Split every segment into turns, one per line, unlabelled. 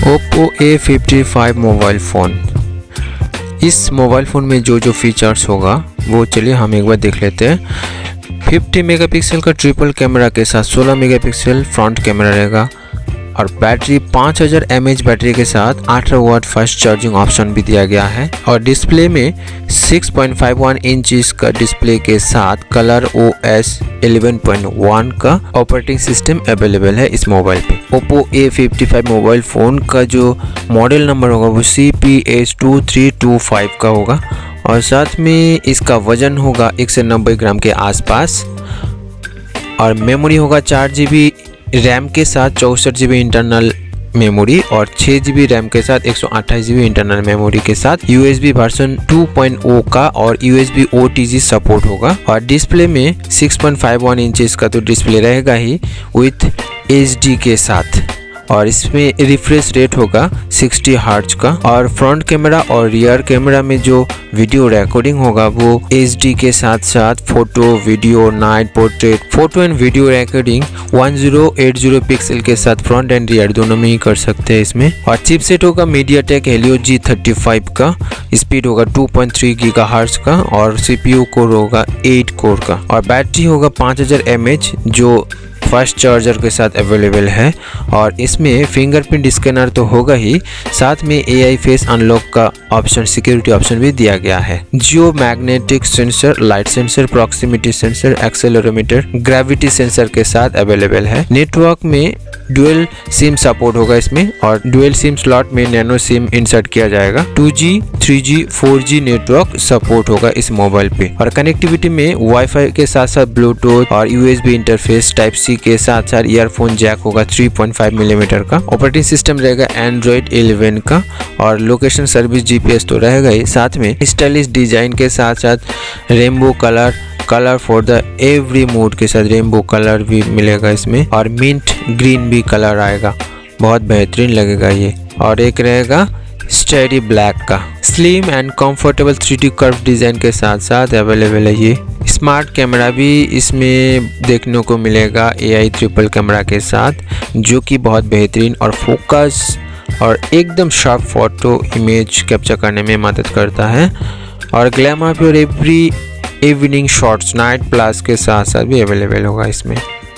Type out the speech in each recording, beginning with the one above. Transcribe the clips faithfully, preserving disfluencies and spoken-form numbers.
Oppo A fifty five mobile phone. इस mobile phone में जो जो फीचर्स होगा वो चलिए हम एक बार देख लेते हैं। फिफ्टी मेगापिक्सल का ट्रिपल कैमरा के साथ सोलह मेगापिक्सल फ्रंट कैमरा रहेगा और बैटरी पाँच हज़ार एम ए एच बैटरी के साथ अठारह वाट फास्ट चार्जिंग ऑप्शन भी दिया गया है। और डिस्प्ले में six point five one inch का डिस्प्ले के साथ colour O S eleven point one का ऑपरेटिंग सिस्टम अवेलेबल है इस मोबाइल पे। Oppo A fifty five mobile phone का जो मॉडल नंबर होगा वो C P H two three two five का होगा और साथ में इसका वजन होगा एक सौ नब्बे ग्राम के आसपास और मेमोरी होगा चार जी बी रैम के साथ चौंसठ जी बी इंटरनल मेमोरी और छः जी बी रैम के साथ एक सौ अट्ठाईस जी बी इंटरनल मेमोरी के साथ U S B version two point zero का और U S B O T G support होगा। और डिस्प्ले में six point five one inches का तो डिस्प्ले रहेगा ही विथ एच डी के साथ और इसमें रिफ्रेश रेट होगा साठ हर्ट्ज का। और फ्रंट कैमरा और रियर कैमरा में जो वीडियो रिकॉर्डिंग होगा वो एच डी के साथ साथ photo video night portrait photo and video recording one thousand eighty pixel के साथ फ्रंट एंड रियर दोनों में ही कर सकते हैं इसमें। और चिपसेट होगा MediaTek Helio G thirty five का, स्पीड होगा टू पॉइंट थ्री गीगाहर्ट्ज का और सीपीयू कोर होगा एट कोर का और बैटरी होगा पाँच हज़ार एम ए एच जो फास्ट चार्जर के साथ अवेलेबल है। और इसमें फिंगरप्रिंट स्कैनर तो होगा ही, साथ में ए आई फेस अनलॉक का ऑप्शन सिक्योरिटी ऑप्शन भी दिया गया है। Geomagnetic sensor, light sensor, proximity sensor, accelerometer, gravity sensor के साथ अवेलेबल है। नेटवर्क में डुअल सिम सपोर्ट होगा इसमें और डुअल सिम स्लॉट में नैनो सिम इंसर्ट किया जाएगा। Two G, three G, four G network support होगा इस मोबाइल पे। और कनेक्टिविटी में वाईफाई के साथ साथ ब्लूटूथ और U S B interface type C के साथ साथ ईयरफोन जैक होगा थ्री पॉइंट फाइव मिलीमीटर का। ऑपरेटिंग सिस्टम रहेगा एंड्रॉइड इलेवन का और location service G P S तो रहेगा ही, साथ में स्टाइलिश डिजाइन के साथ साथ rainbow colour colour for the every mood के साथ रेनबो कलर भी मिलेगा इसमें और मिंट ग्रीन भी कलर आएगा, बहुत बेहतरीन लगेगा ये। और एक रहेगा स्टेडी ब्लैक का। Slim and comfortable three D curve design के साथ साथ अवेलेबल है ये। स्मार्ट कैमरा भी इसमें देखने को मिलेगा ए आई ट्रिपल कैमरा के साथ जो कि बहुत बेहतरीन और फोकस और एकदम शार्प फोटो इमेज कैप्चर करने में मदद करता है। और glamour pure every evening shots night plus के साथ साथ भी अवेलेबल होगा इसमें।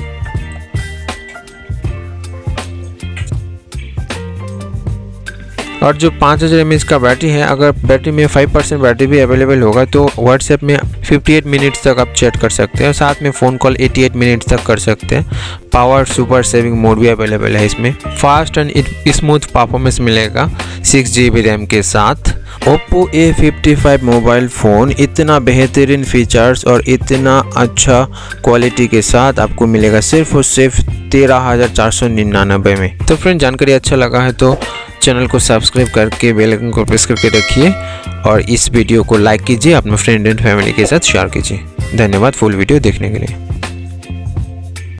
और जो पाँच हज़ार एम ए एच का बैटरी है, अगर बैटरी में फाइव परसेंट बैटरी भी अवेलेबल होगा तो व्हाट्सएप में अट्ठावन मिनट्स तक आप चैट कर सकते हैं, साथ में फ़ोन कॉल अट्ठासी मिनट्स तक कर सकते हैं। पावर सुपर सेविंग मोड भी अवेलेबल है इसमें। फास्ट एंड स्मूथ परफॉर्मेंस मिलेगा सिक्स जी बी रैम के साथ। Oppo A fifty five mobile phone इतना बेहतरीन फीचर्स और इतना अच्छा क्वालिटी के साथ आपको मिलेगा सिर्फ और सिर्फ तेरह हज़ार चार सौ निन्यानवे में। तो फ्रेंड, जानकारी अच्छा लगा है तो चैनल को सब्सक्राइब करके बेल आइकन को प्रेस करके रखिए और इस वीडियो को लाइक कीजिए, अपने फ्रेंड एंड फैमिली के साथ शेयर कीजिए। धन्यवाद फुल वीडियो देखने के लिए।